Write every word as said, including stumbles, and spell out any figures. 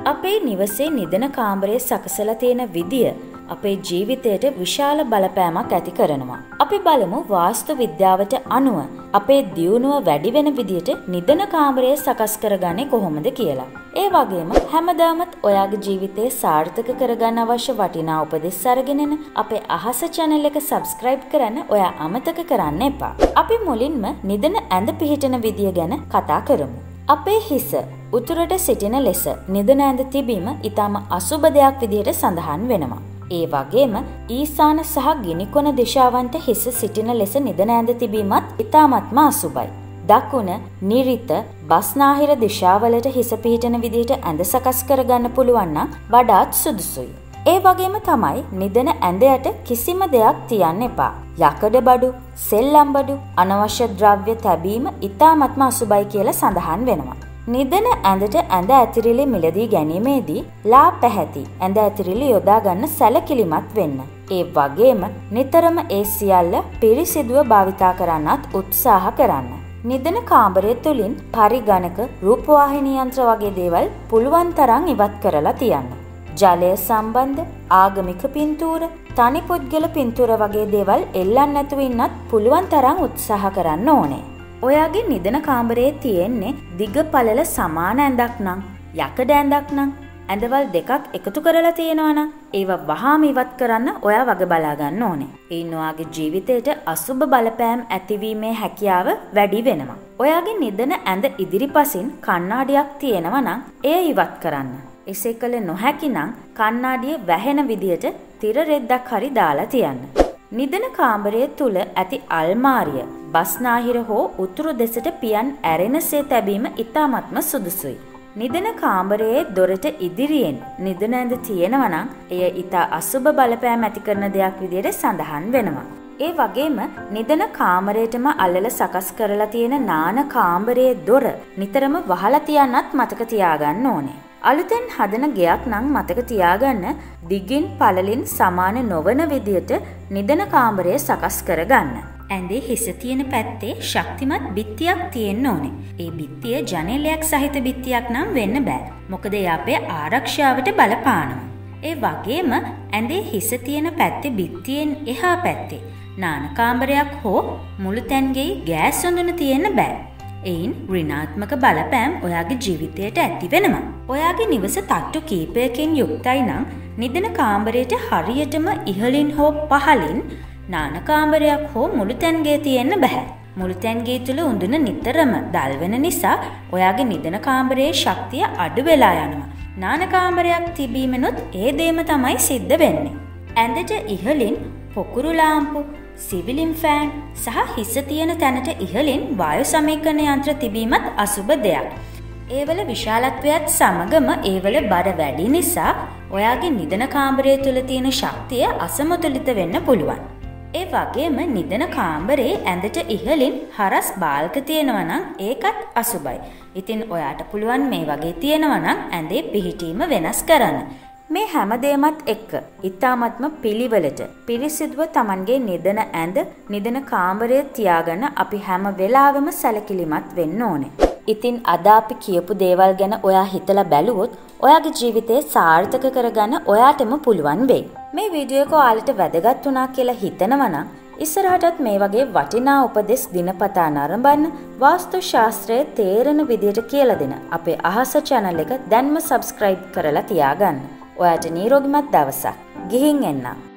අපේ නිවසේ නිදන කාමරයේ සකසලා තියෙන විදිය අපේ ජීවිතයට විශාල බලපෑමක් ඇති කරනවා. අපි බලමු වාස්තු විද්‍යාවට අනුව අපේ දියුණුව වැඩි වෙන විදියට නිදන කාමරය සකස් කරගන්නේ කොහොමද කියලා. ඒ වගේම හැමදාමත් ඔයාගේ ජීවිතේ සාර්ථක කරගන්න අවශ්‍ය වටිනා උපදෙස් අරගෙන අපේ අහස channel එක subscribe කරන්න ඔයා අමතක කරන්න එපා. අපි මුලින්ම නිදන ඇඳ පිහිටන විදිය ගැන කතා කරමු. අපේ හිස උතුරට සිටින ලෙස නිදන ඇඳ තිබීම ඊටම අසුබ දෙයක් විදිහට සඳහන් වෙනවා. ඒ වගේම ඊසාන සහ ගිනිකොන දිශාවන්ට හිස සිටින ලෙස නිදන ඇඳ තිබීමත් ඊටමත්ම අසුබයි. දකුණ, නිරිත, බස්නාහිර දිශාවලට හිස පිහිටන විදිහට ඇඳ සකස් කරගන්න පුළුවන් නම් වඩාත් සුදුසුයි. ඒ වගේම තමයි නිදන ඇඳ යට කිසිම දෙයක් තියන්න එපා. යකඩ බඩු, සෙල්ලම් බඩු, අනවශ්‍ය ද්‍රව්‍ය තැබීම ඊටමත්ම අසුබයි කියලා සඳහන් වෙනවා. නිදන ඇඳට ඇඳ ඇතිරිලි මිලදී ගැනීමේදී ලා පැහැති ඇඳ ඇතිරිලි යොදා ගන්න සැලකිලිමත් වෙන්න. ඒ වගේම නිතරම ඒ සියල්ල පිරිසිදුව භාවිතා කරන්නත් උත්සාහ කරන්න. නිදන කාමරය තුලින් පරිගණක, රූපවාහිනී යන්ත්‍ර වගේ දේවල් පුළුවන් තරම් ඉවත් කරලා තියන්න. ජලය සම්බන්ධ ආගමික පින්තූර, තනි පුද්ගල පින්තූර වගේ දේවල් එල්ලන්න නැතුව ඉන්නත් පුළුවන් තරම් උත්සාහ කරන්න ඕනේ. ඔයාගේ නිදන කාමරයේ තියෙන්නේ දිග පළල සමාන ඇඳක් නම්, යකඩ ඇඳක් නම්, ඇඳවල් දෙකක් එකතු කරලා තියෙනවා නම් ඒවා වහාම ඉවත් කරන්න ඔයා වග බලා ගන්න ඕනේ. එයින් ඔයාගේ ජීවිතයට අසුබ බලපෑම් ඇතිවීමේ හැකියාව වැඩි වෙනවා. ඔයාගේ නිදන ඇඳ ඉදිරිපසින් කණ්ණාඩියක් තියෙනවා නම් එය ඉවත් කරන්න. එසේ කළ නොහැකි නම් කණ්ණාඩිය වැහෙන විදියට තිර රෙද්දක් හරි දාලා තියන්න. නිදන කාමරය තුල ඇති අල්මාරිය බස්නාහිර හෝ උතුරු දෙසට පියන් ඇරෙනසේ තැබීම ඉතාමත්ම සුදුසුයි. නිදන කාමරයේ දොරට ඉදිරියෙන් නිදන ඇඳ තියෙනවා නම් එය ඉතා අසුබ බලපෑම් ඇති කරන දෙයක් විදියට සඳහන් වෙනවා. ඒ වගේම නිදන කාමරයටම අල්ලලා සකස් කරලා තියෙන නාන කාමරයේ දොර නිතරම වහලා තියන්නත් මතක තියාගන්න ඕනේ. අලුතෙන් හදන ගෙයක් නම් මතක තියාගන්න දිගින් පළලින් සමාන නොවන විදියට නිදන කාමරය සකස් කරගන්න. ඇඳේ හිස තියෙන පැත්තේ ශක්තිමත් බිත්තියක් තියෙන්න ඕනේ. ඒ බිත්තිය ජනේලයක් සහිත බිත්තියක් නම් වෙන්න බෑ. මොකද ඒ අපේ ආරක්ෂාවට බලපානවා. ඒ වගේම ඇඳේ හිස තියෙන පැත්තේ බිත්තියෙන් එහා පැත්තේ නාන කාමරයක් හෝ මුළු තැන්ගෙයි ගෑස් හොඳන තියෙන්න බෑ. එයින් ඍණාත්මක බලපෑම් ඔයාගේ ජීවිතයට ඇති වෙනවා. ඔයාගේ නිවස තට්ටු කීපයකින් යුක්තයි නම් නිදන කාමරයට හරියටම ඉහළින් හෝ පහළින් නාන කාමරයක් හෝ මුළු තැන්ගේ තියෙන්න බෑ. මුළු තැන්ගේ තුල උඳුන නිතරම දල් වෙන නිසා ඔයාගේ නිදන කාමරයේ ශක්තිය අඩු වෙලා යනවා. නාන කාමරයක් තිබීමනොත් ඒ දේම තමයි සිද්ධ වෙන්නේ. ඇඳට ඉහළින් පොකුරු ලාම්පු, සිවිලින් ෆෑන් සහ හිස තියෙන තැනට ඉහළින් වායු සමීකරණ යන්ත්‍ර තිබීමත් අසුබ දෙයක්. ඒවල විශාලත්වයත් සමගම ඒවල බර වැඩි නිසා ඔයාගේ නිදන කාමරය තුල තියෙන ශක්තිය අසමතුලිත වෙන්න පුළුවන්. ඒ වගේම නිදන කාමරේ ඇඳට ඉහළින් හරස් බාල්ක තියෙනවා නම් ඒකත් අසුබයි. ඉතින් ඔයාට පුළුවන් මේ වගේ තියෙනවා නම් ඇඳේ පිහිටීම වෙනස් කරන්න. මේ හැමදේමත් එක්ක ඊ타මත්ම පිළිවෙලට පිරිසිදුව Tamanගේ නිදන ඇඳ නිදන කාමරය තියාගන්න අපි හැම වෙලාවෙම සැලකිලිමත් වෙන්න ඕනේ. ඉතින් අද අපි කියපු දේවල් ගැන ඔයා හිතලා බැලුවොත් ඔයාගේ ජීවිතේ සාර්ථක කරගන්න ඔයාටම පුළුවන් වෙයි. මේ වීඩියෝ එක ඔයාලට වැදගත් වුණා කියලා හිතනවා නම් ඉස්සරහටත් මේ වගේ වටිනා උපදෙස් දිනපතා නරඹන්න වාස්තු ශාස්ත්‍රයේ තේරෙන විදියට කියලා දෙන අපේ අහස channel එක දැන්ම subscribe කරලා තියාගන්න. ඔයාට නිරෝගිමත් දවසක්. ගිහින් එන්න.